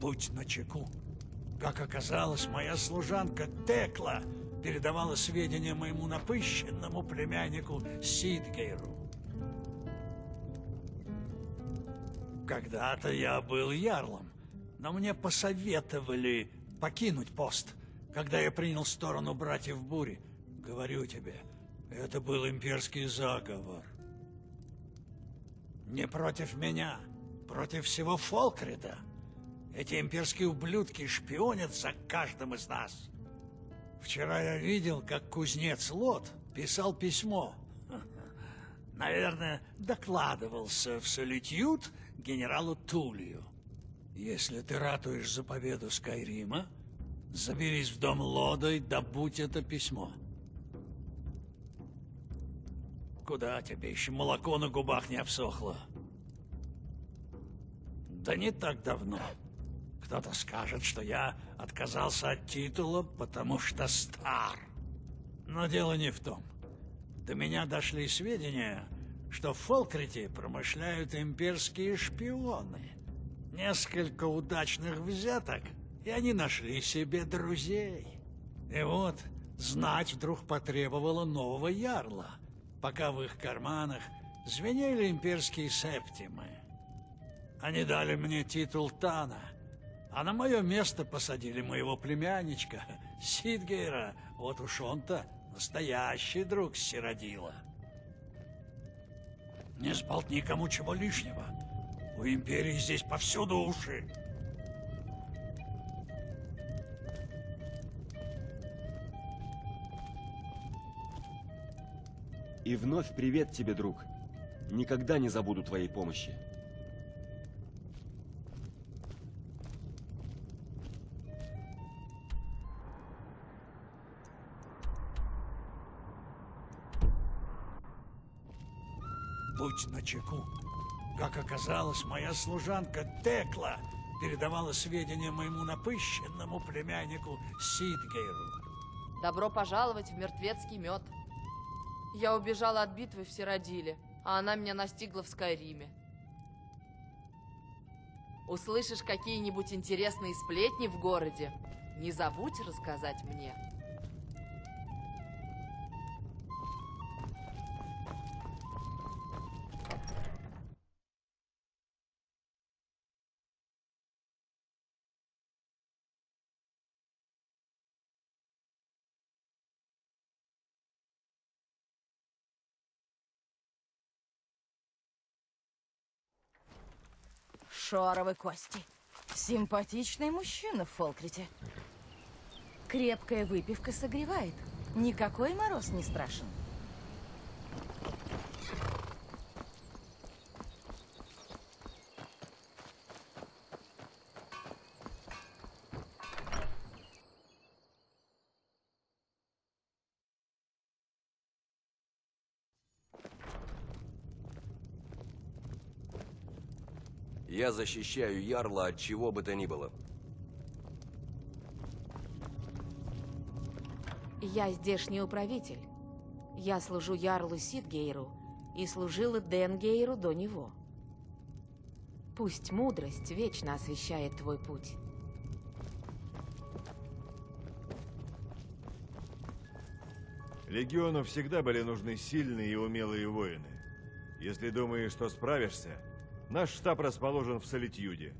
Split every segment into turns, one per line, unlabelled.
Будь начеку. Как оказалось, моя служанка Текла передавала сведения моему напыщенному племяннику Сидгейру. Когда-то я был ярлом, но мне посоветовали покинуть пост, когда я принял сторону братьев Бури. Говорю тебе, это был имперский заговор. Не против меня, против всего Фолкрида. Эти имперские ублюдки шпионят за каждым из нас. Вчера я видел, как кузнец Лот писал письмо. Наверное, докладывался в Солитьюд генералу Тулию. Если ты ратуешь за победу Скайрима, заберись в дом Лода и добудь это письмо. Куда тебе? Еще молоко на губах не обсохло. Да не так давно. Кто-то скажет, что я отказался от титула, потому что стар. Но дело не в том. До меня дошли сведения, что в Фолкрите промышляют имперские шпионы. Несколько удачных взяток, и они нашли себе друзей. И вот знать вдруг потребовала нового ярла, пока в их карманах звенели имперские септимы. Они дали мне титул Тана, а на мое место посадили моего племянничка Сидгейра. Вот уж он-то настоящий друг Сиродила. Не сболтни никому чего лишнего. У империи здесь повсюду уши.
И вновь привет тебе, друг. Никогда не забуду твоей помощи.
Будь начеку. Как оказалось, моя служанка Текла передавала сведения моему напыщенному племяннику Сидгейру.
Добро пожаловать в мертвецкий мед. Я убежала от битвы в Сиродиле, а она меня настигла в Скайриме. Услышишь какие-нибудь интересные сплетни в городе, не забудь рассказать мне.
Шоровы кости. Симпатичный мужчина в Фолкрите. Крепкая выпивка согревает. Никакой мороз не страшен.
Я защищаю ярла от чего бы то ни было.
Я здешний управитель. Я служу ярлу Сидгейру и служила Денгейру до него. Пусть мудрость вечно освещает твой путь.
Легиону всегда были нужны сильные и умелые воины. Если думаешь, что справишься, наш штаб расположен в Солитьюде.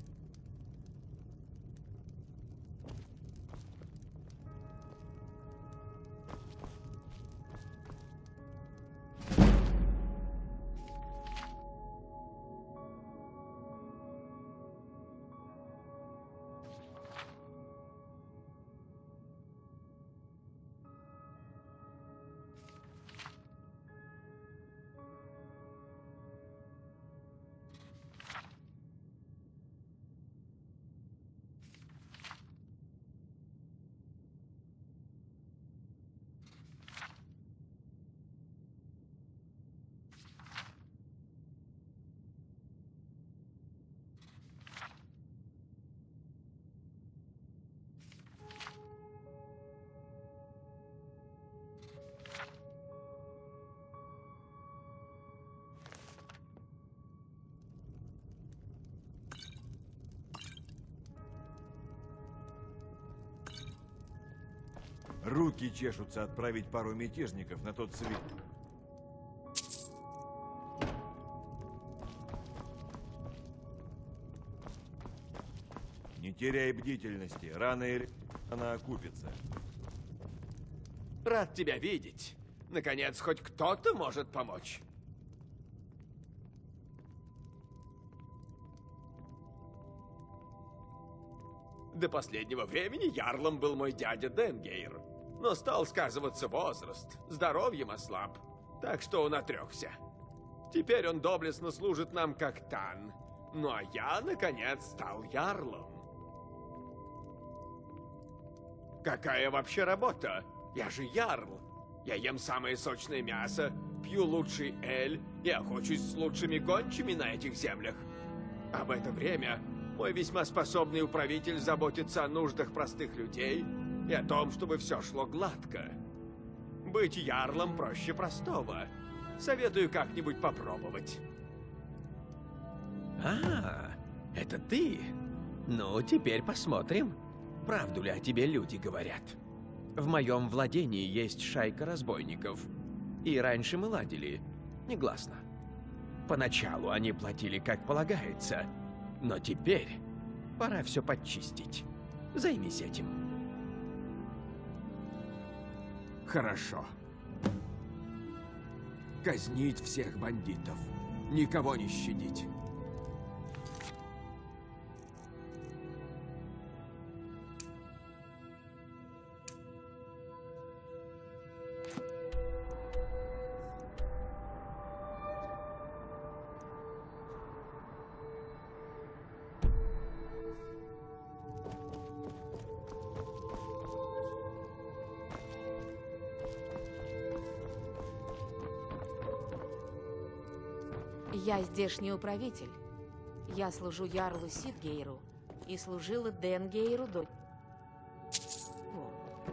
Руки чешутся отправить пару мятежников на тот свет. Не теряй бдительности, рано или она окупится.
Рад тебя видеть. Наконец, хоть кто-то может помочь. До последнего времени ярлом был мой дядя Денгейр. Но стал сказываться возраст, здоровьем ослаб. Так что он отрекся. Теперь он доблестно служит нам как Тан. Ну а я, наконец, стал ярлом. Какая вообще работа? Я же ярл. Я ем самое сочное мясо, пью лучший эль и охочусь с лучшими гончими на этих землях. А в это время мой весьма способный управитель заботится о нуждах простых людей и о том, чтобы все шло гладко. Быть ярлом проще простого. Советую как-нибудь попробовать.
А, это ты? Ну, теперь посмотрим, правду ли о тебе люди говорят. В моем владении есть шайка разбойников. И раньше мы ладили, негласно. Поначалу они платили как полагается, но теперь пора все подчистить. Займись этим.
Хорошо. Казнить всех бандитов. Никого не щадить.
Я здешний управитель. Я служу ярлу Сидгейру и служила Денгейру до... Во.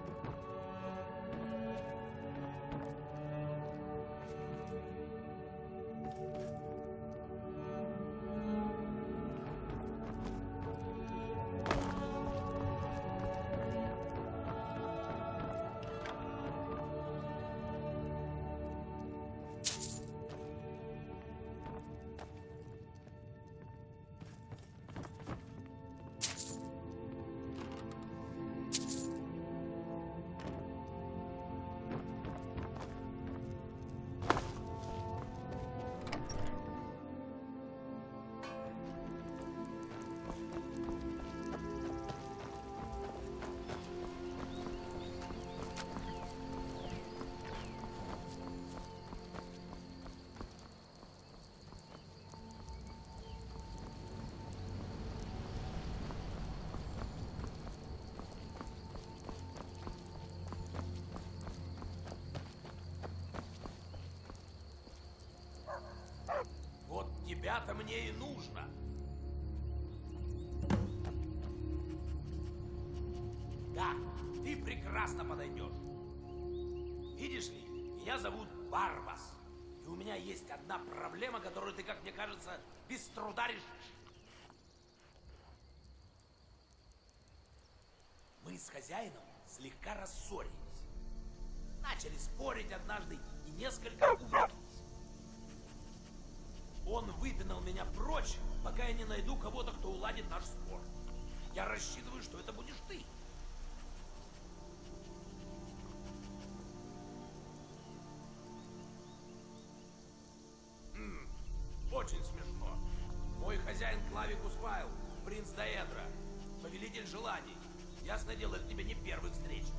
Вот тебя-то мне и нужно. Да, ты прекрасно подойдешь. Видишь ли, меня зовут Барбас. И у меня есть одна проблема, которую ты, как мне кажется, без труда решишь. Мы с хозяином слегка рассорились. Начали спорить однажды и несколько увлеклись. Он выпинал меня прочь, пока я не найду кого-то, кто уладит наш спор. Я рассчитываю, что это будешь ты. Очень смешно. Мой хозяин Клавикус Вайл, принц Даэдра, повелитель желаний. Ясно дело, это тебе не первый встречный.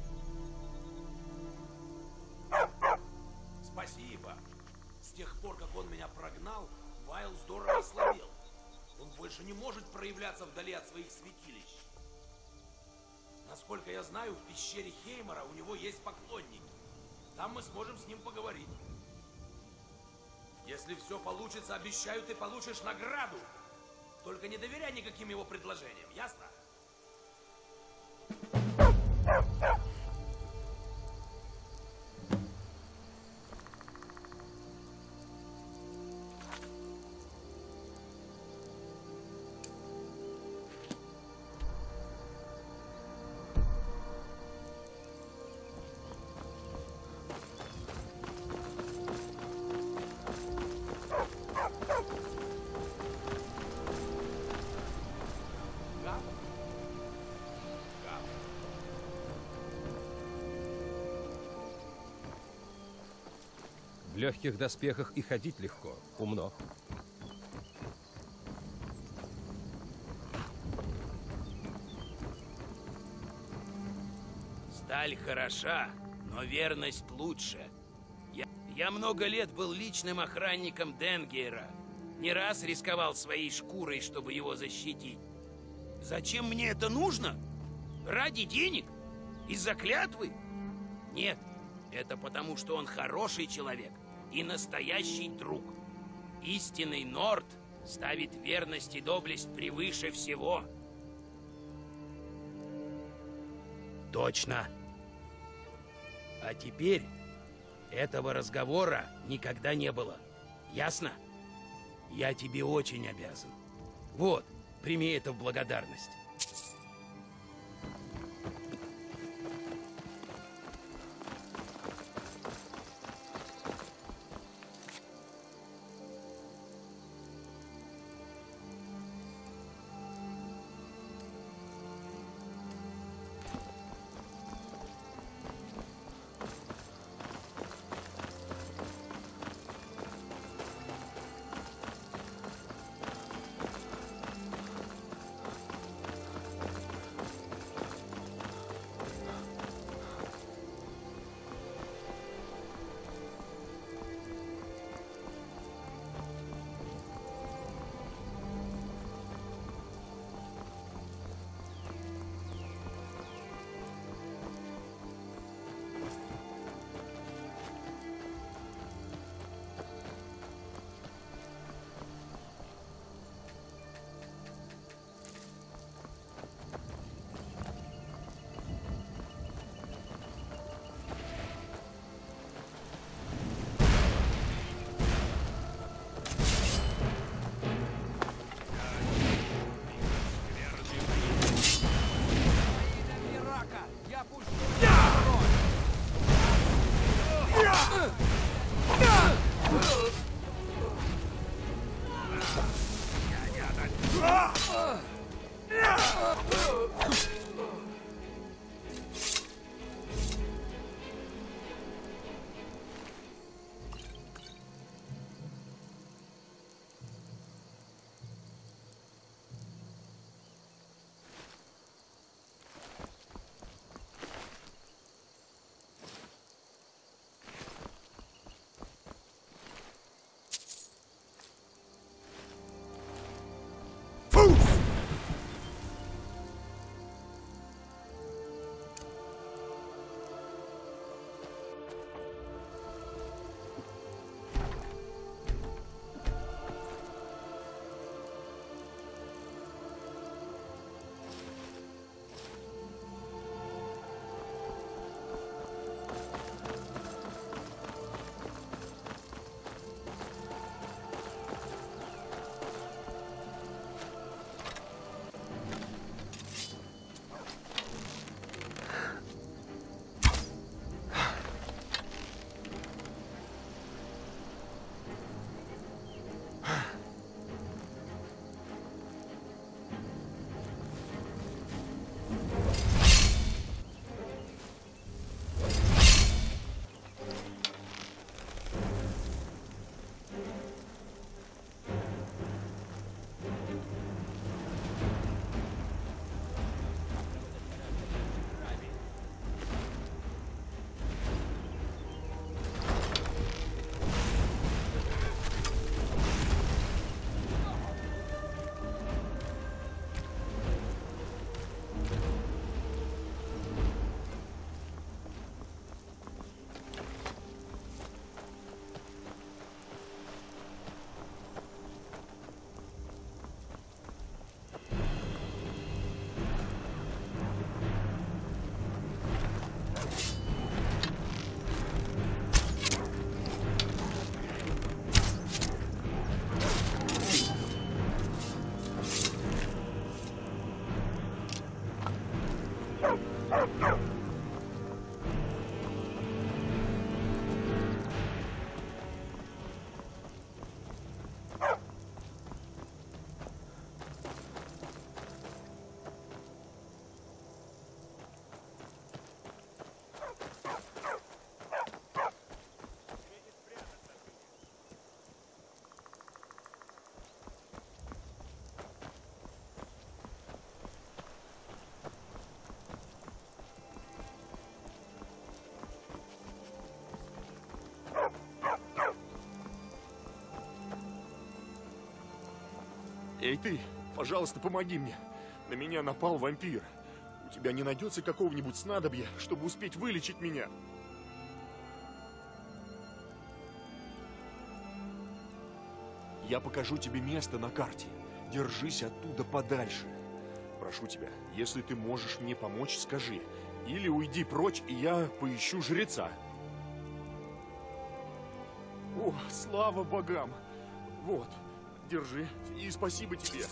Спасибо. С тех пор, как он меня прогнал, Вайл здорово ослабел. Он больше не может проявляться вдали от своих святилищ. Насколько я знаю, в пещере Хеймора у него есть поклонники. Там мы сможем с ним поговорить. Если все получится, обещаю, ты получишь награду. Только не доверяй никаким его предложениям, ясно?
легких доспехах и ходить легко. Умно.
Сталь хороша, но верность лучше. Я много лет был личным охранником Денгейра. Не раз рисковал своей шкурой, чтобы его защитить. Зачем мне это нужно? Ради денег? Из-за клятвы? Нет, это потому, что он хороший человек и настоящий друг. Истинный Норд ставит верность и доблесть превыше всего. Точно. А теперь этого разговора никогда не было. Ясно? Я тебе очень обязан. Вот, прими это в благодарность.
Эй, ты, пожалуйста, помоги мне. На меня напал вампир. У тебя не найдется какого-нибудь снадобья, чтобы успеть вылечить меня? Я покажу тебе место на карте. Держись оттуда подальше. Прошу тебя, если ты можешь мне помочь, скажи. Или уйди прочь, и я поищу жреца. О, слава богам! Вот, держи, и спасибо тебе.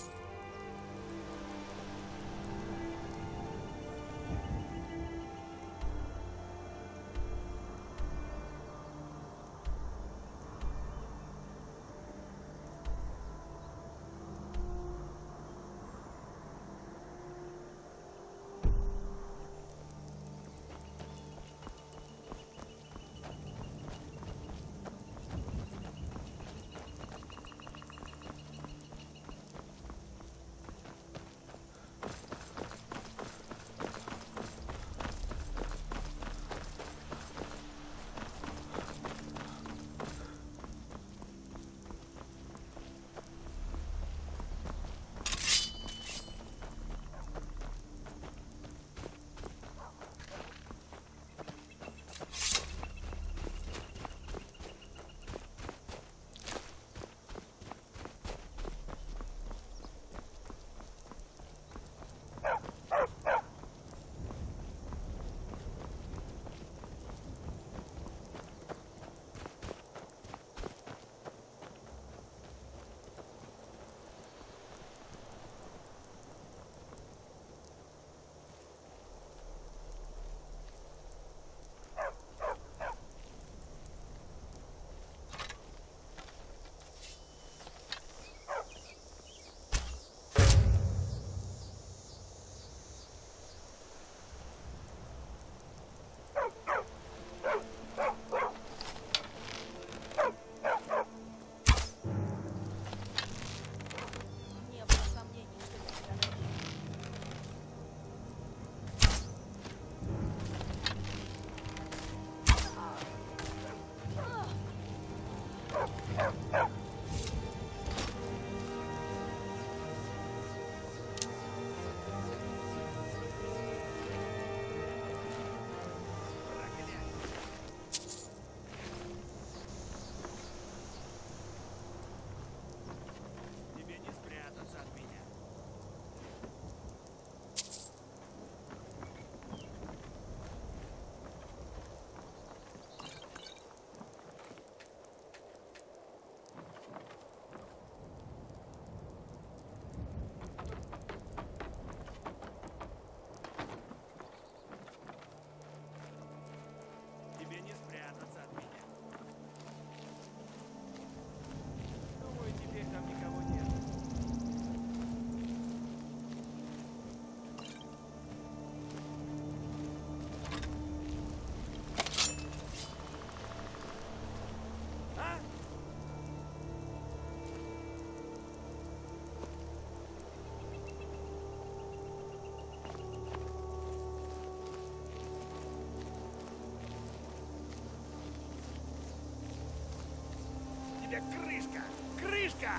Крышка! Крышка!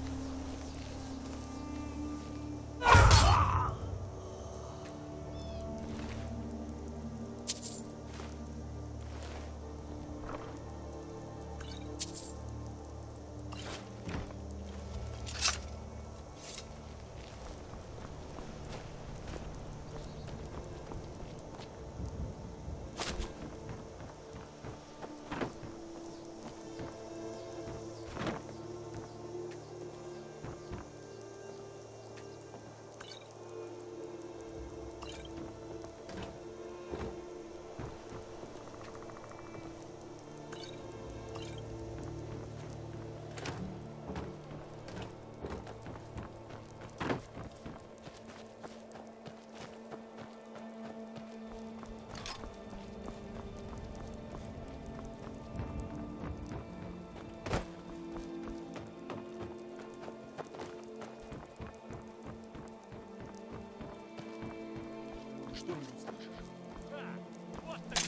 Что-нибудь слышишь?
Вот так.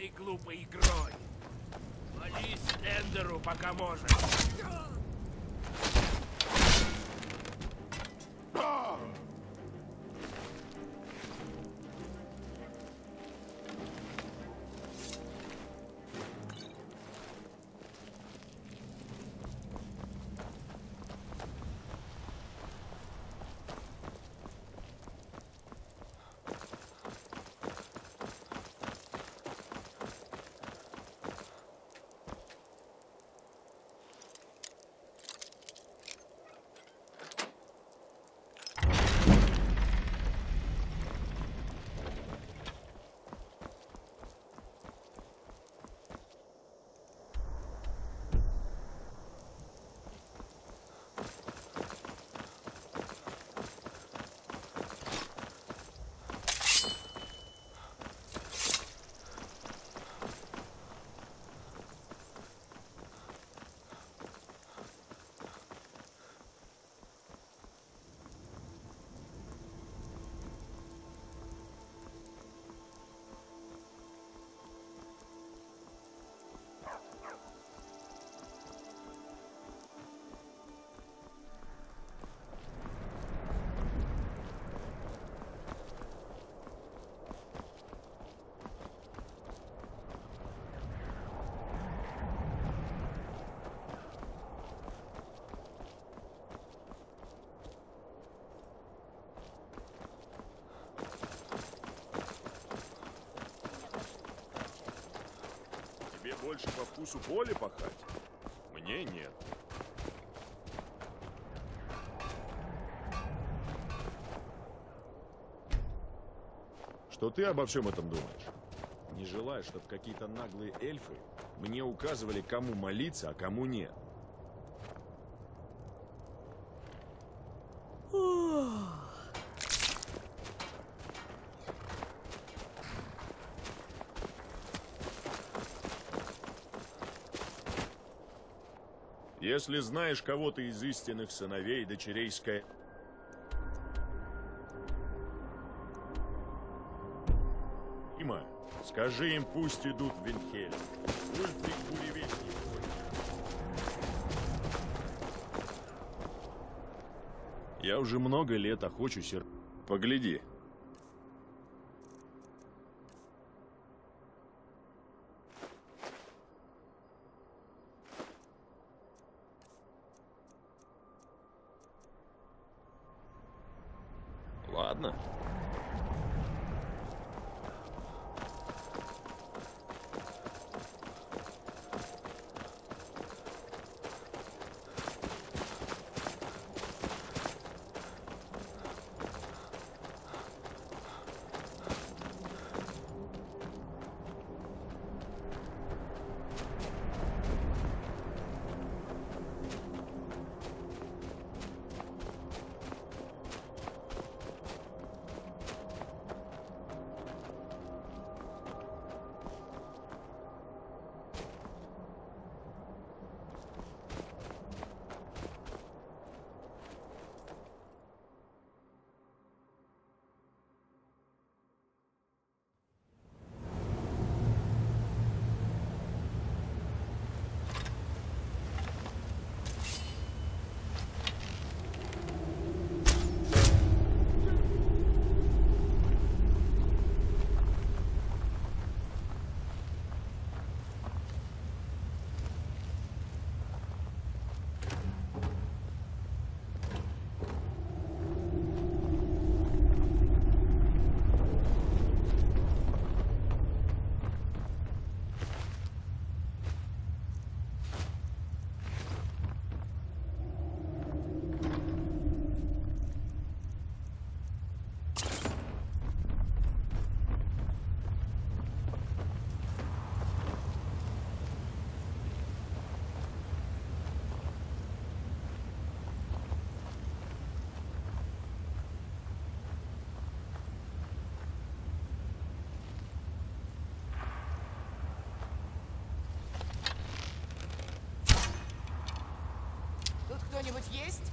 этой глупой игрой. Молись Эндеру, пока можешь.
Тебе больше по вкусу поле пахать? Мне нет. Что ты обо всем этом думаешь? Не желаешь, чтобы какие-то наглые эльфы мне указывали, кому молиться, а кому нет? Если знаешь кого-то из истинных сыновей и дочерей Скай... Скажи им, пусть идут в Виндхельм. Ульфрик Буревестник. Я уже много лет охочусь. Погляди. Ладно.
Кто-нибудь есть?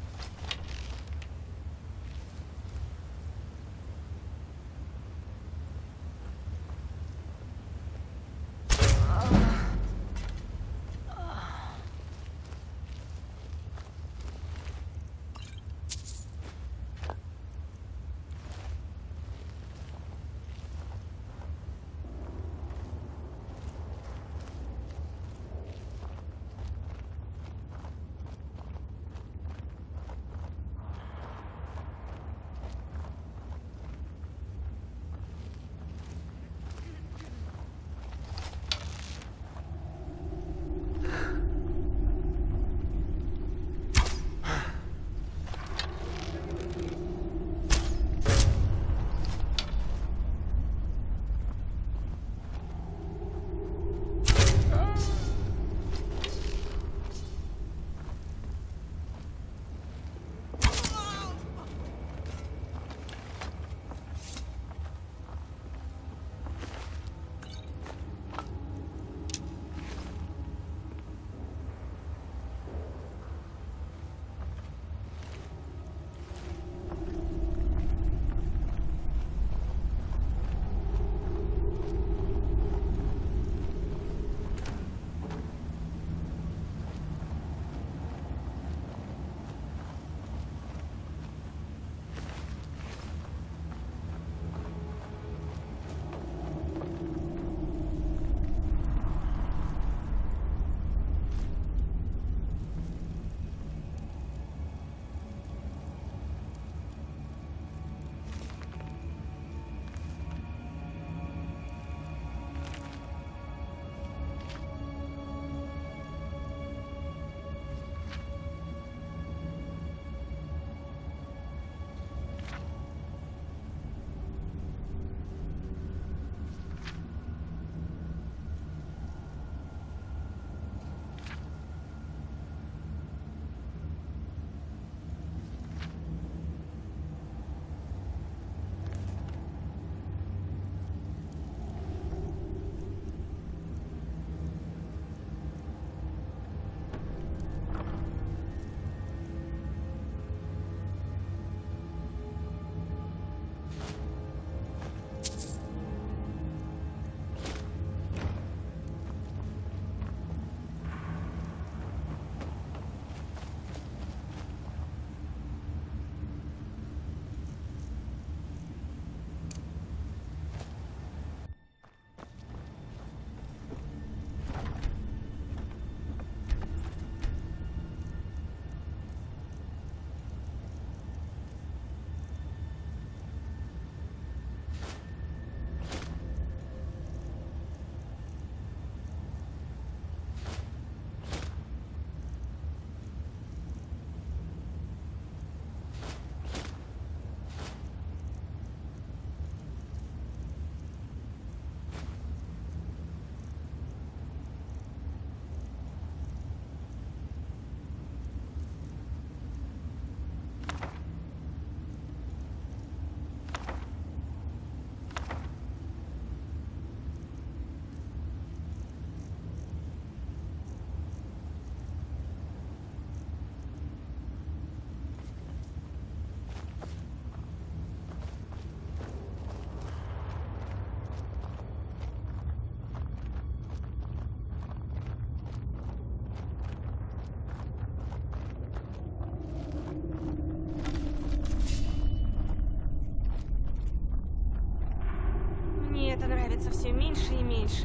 Мне это нравится все меньше и меньше.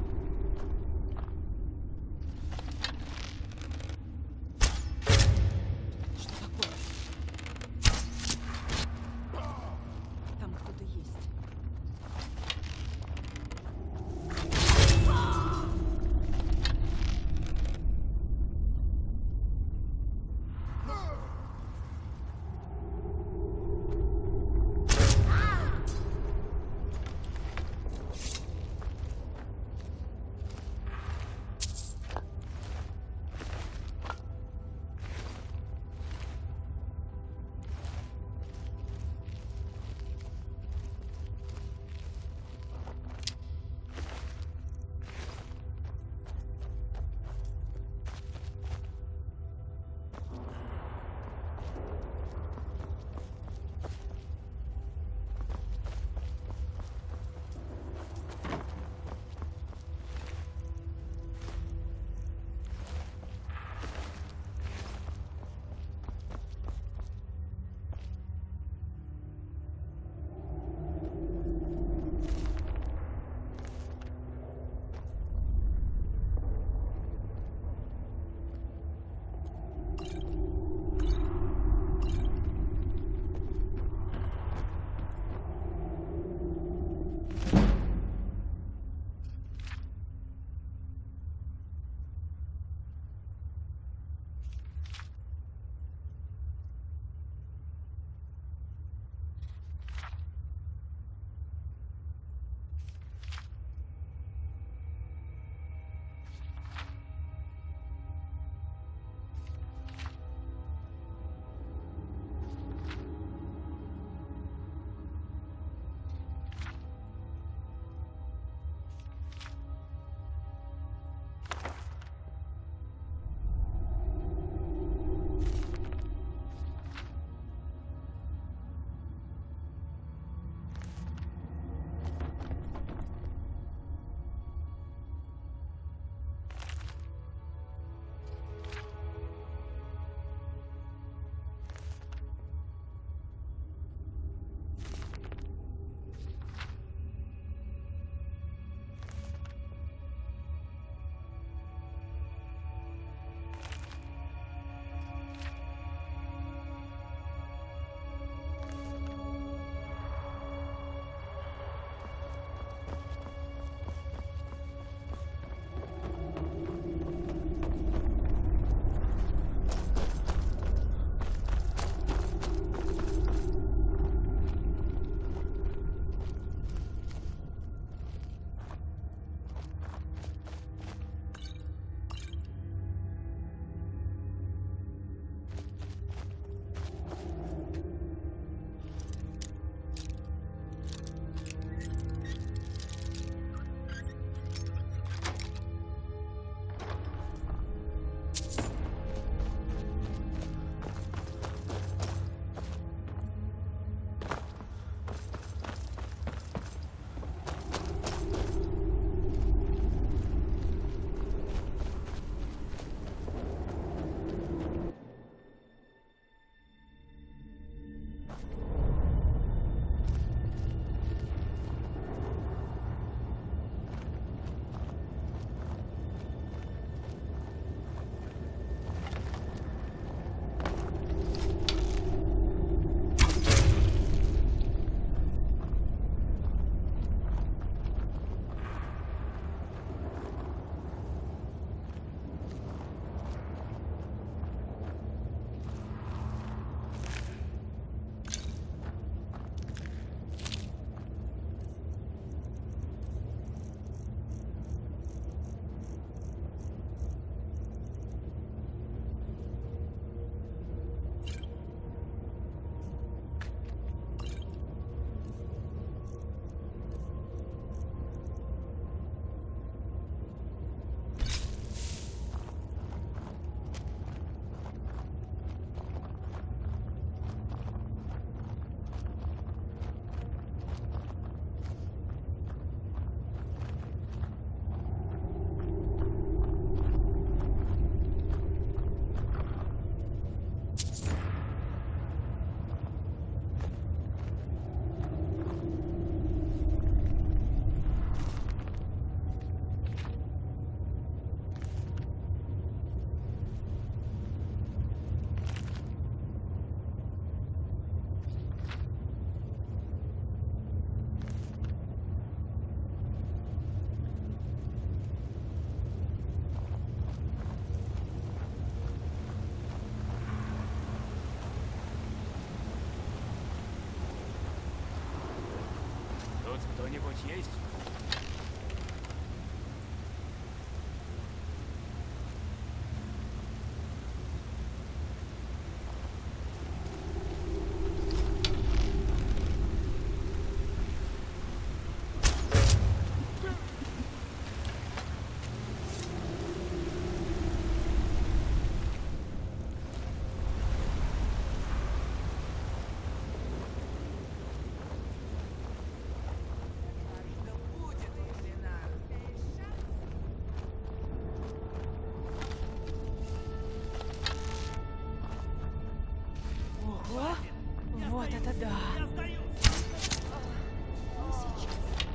Что такое? Там кто-то есть.
Здесь есть?
Ого! Вот это да! Не сейчас.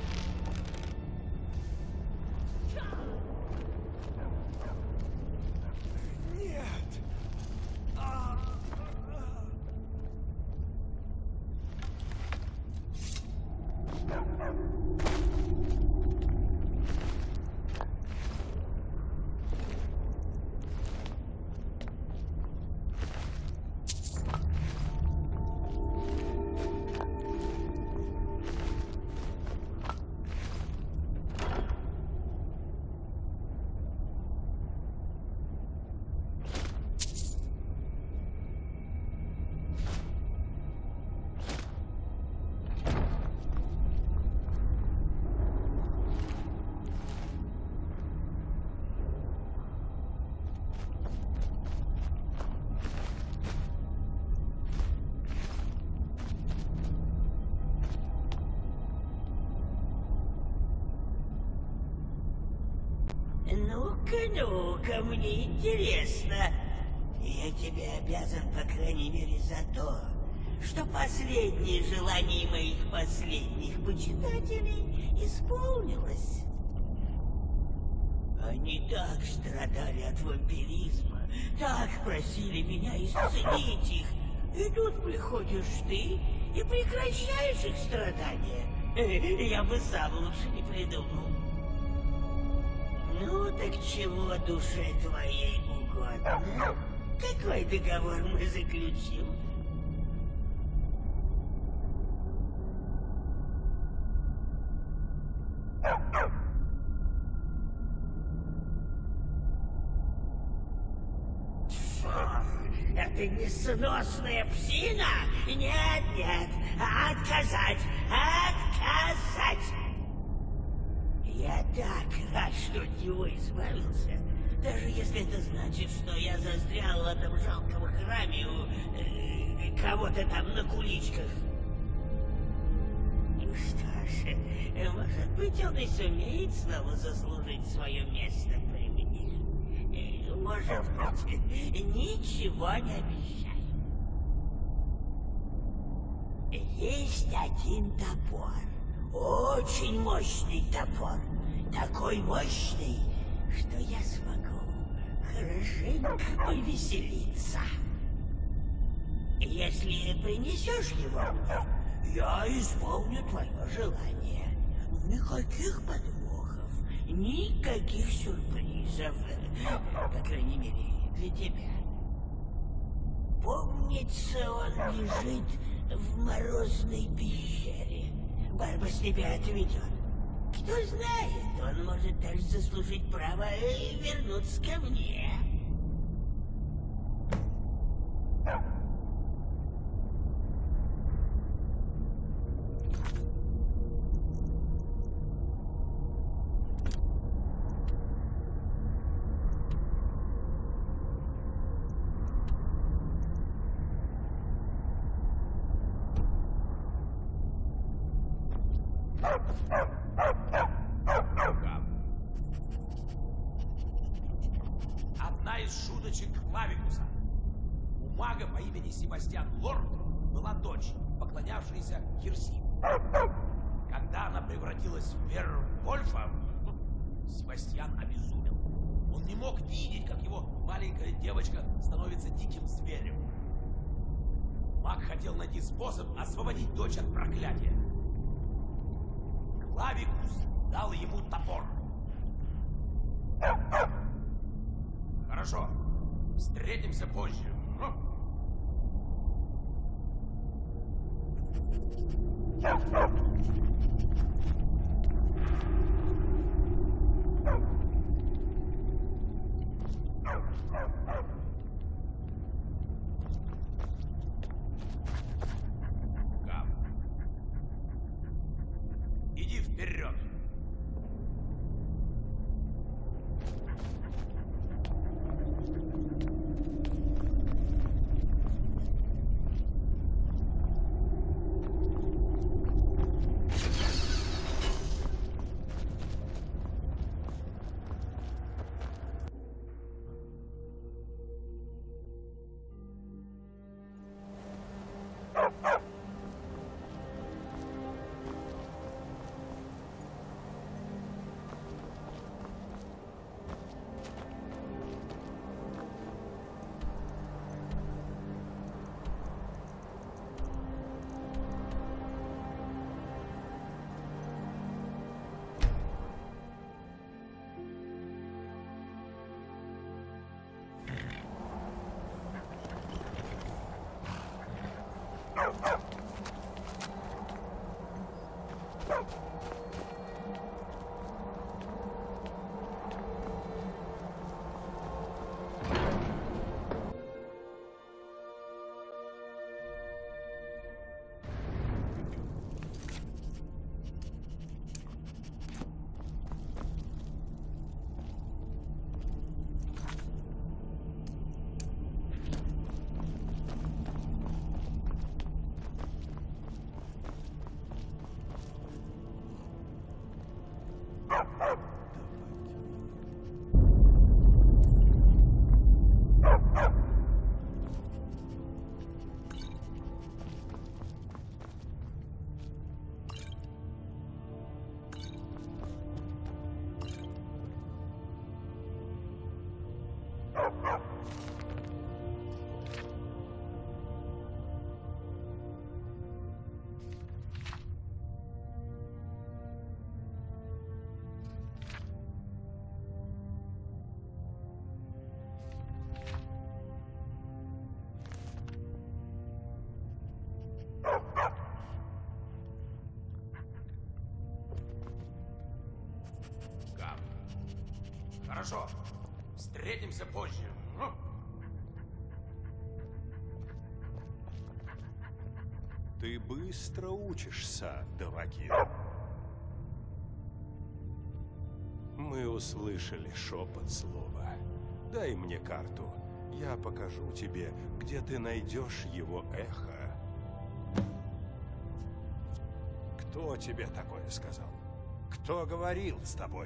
Ну-ка, мне интересно. Я тебе обязан, по крайней мере, за то, что последнее желание моих последних почитателей исполнилось. Они так страдали от вампиризма, так просили меня исцелить их. И тут приходишь ты и прекращаешь их страдания. Я бы сам лучше не придумал. Ну, так чего душе твоей угодно? Какой договор мы заключим? Это несносная псина? Нет, нет, отказать, отказать! Я так рад, что от него избавился. Даже если это значит, что я застрял в этом жалком храме у кого-то там на куличках. Ну что ж, может быть, он и сумеет снова заслужить свое место при мне. Может быть, ничего не обещаю. Есть один топор. Очень мощный топор. Такой мощный, что я смогу хорошенько повеселиться. Если принесешь его мне, я исполню твое желание. Никаких подвохов, никаких сюрпризов. По крайней мере, для тебя. Помнится, он лежит в морозной пещере. Барбас тебя отведет. Кто знает, он может даже заслужить право вернуться ко мне.
Одна из шуточек Клавикуса. У мага по имени Себастьян Лорд была дочь, поклонявшаяся Хирси. Когда она превратилась в Вервольфа, Себастьян обезумел. Он не мог видеть, как его маленькая девочка становится диким зверем. Маг хотел найти способ освободить дочь от проклятия. Клавикус дал ему топор. Хорошо. Встретимся позже. Хорошо. Встретимся позже.
Ты быстро учишься, Давакин. Мы услышали шепот слова. Дай мне карту. Я покажу тебе, где ты найдешь его эхо. Кто тебе такое сказал? Кто говорил с тобой?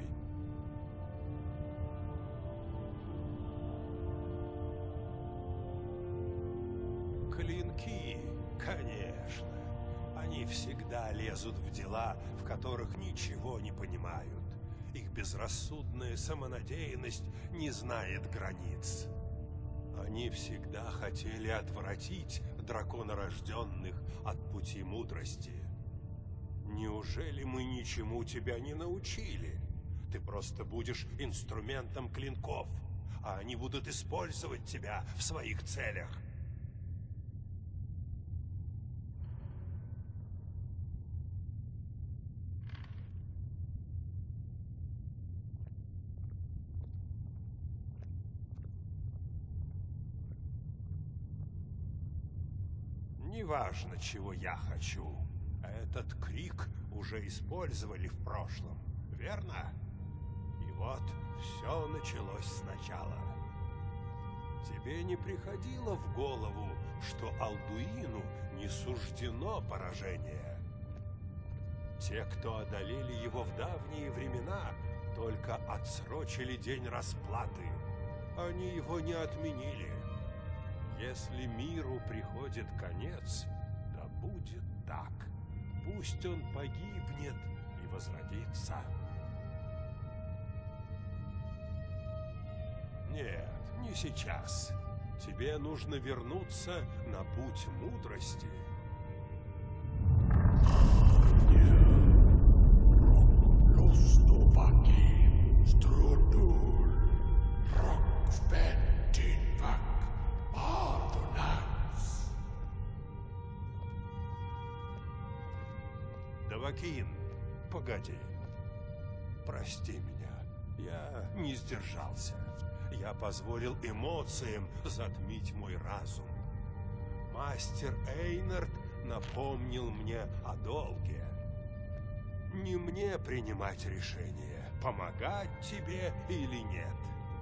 Клинки, конечно. Они всегда лезут в дела, в которых ничего не понимают. Их безрассудная самонадеянность не знает границ. Они всегда хотели отвратить драконорожденных от пути мудрости. Неужели мы ничему тебя не научили? Ты просто будешь инструментом клинков, а они будут использовать тебя в своих целях. Неважно, чего я хочу. Этот крик уже использовали в прошлом, верно? И вот все началось сначала. Тебе не приходило в голову, что Алдуину не суждено поражение? Те, кто одолели его в давние времена, только отсрочили день расплаты. Они его не отменили. Если миру приходит конец, да будет так. Пусть он погибнет и возродится. Нет, не сейчас. Тебе нужно вернуться на путь мудрости. Давакин, погоди. Прости меня. Я не сдержался. Я позволил эмоциям затмить мой разум. Мастер Эйнард напомнил мне о долге. Не мне принимать решение, помогать тебе или нет.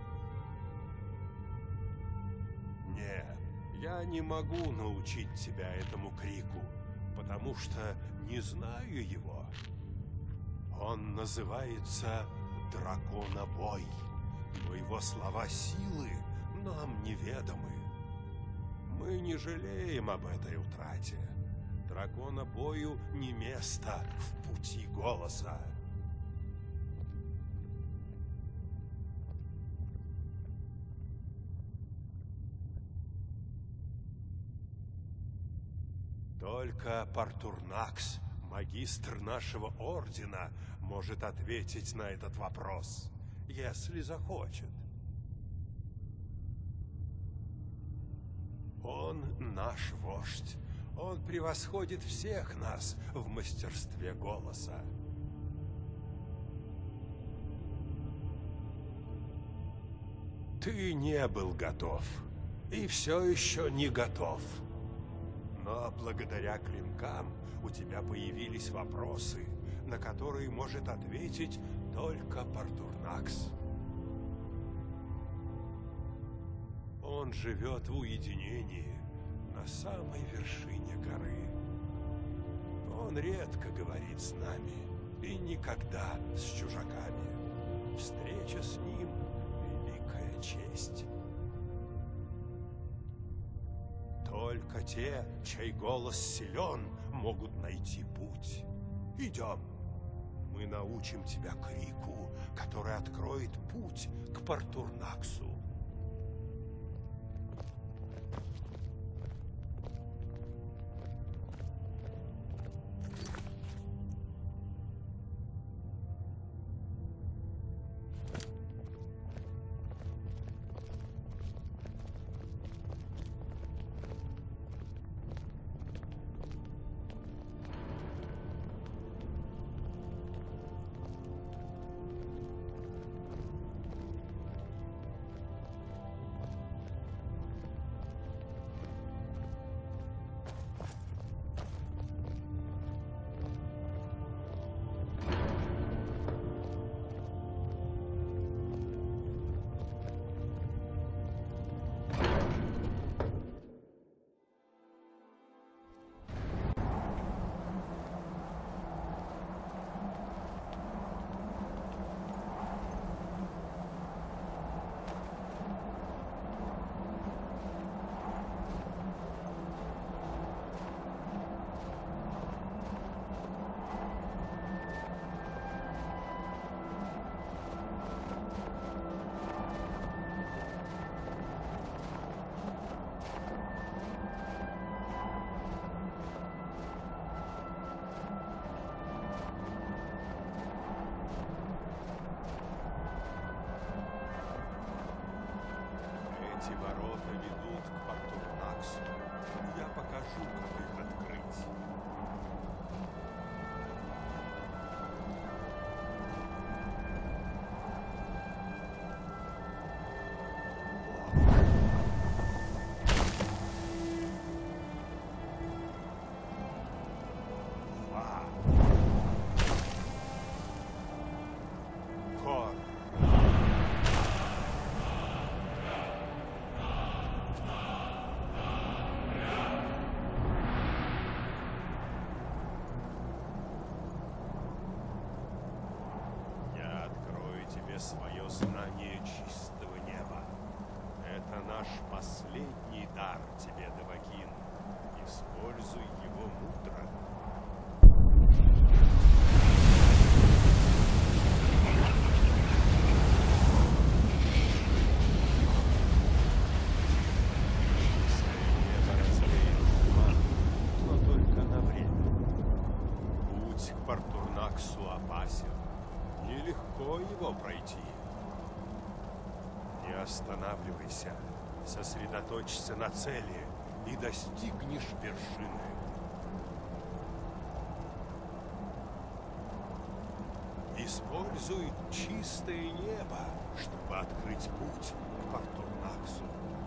Нет, я не могу научить тебя этому крику, потому что не знаю его. Он называется Драконобой, но его слова силы нам неведомы. Мы не жалеем об этой утрате. Драконобою не место в пути голоса. Только Партурнакс, магистр нашего ордена, может ответить на этот вопрос, если захочет. Он наш вождь. Он превосходит всех нас в мастерстве голоса. Ты не был готов. И все еще не готов. Но благодаря клинкам у тебя появились вопросы, на которые может ответить только Партурнакс. Он живет в уединении на самой вершине горы. Он редко говорит с нами и никогда с чужаками. Встреча с ним — великая честь. Только те, чей голос силен, могут найти путь. Идем. Мы научим тебя крику, который откроет путь к Партурнаксу. Эти ворота ведут к Портурнаксу. Я покажу, как их открыть. Свое знание чистого неба. Это наш последний дар тебе, Девакин. Используй его мудро. Небо развеет туман, но только на время. Путь к Портурнаксу опасен. Нелегко его пройти. Не останавливайся, сосредоточься на цели и достигнешь вершины. Используй чистое небо, чтобы открыть путь к Портурнаксу.